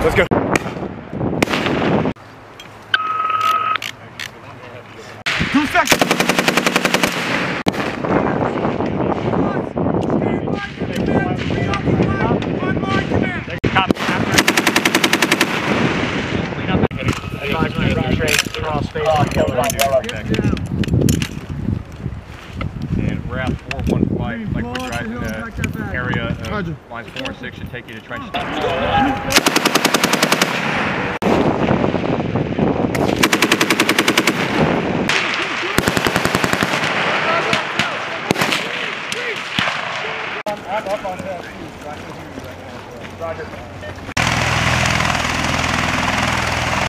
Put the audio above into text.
Let's go. 2 seconds. And route 415, like we're driving the area of lines 4 and 6 should take you to trench. I'm up on that. Roger.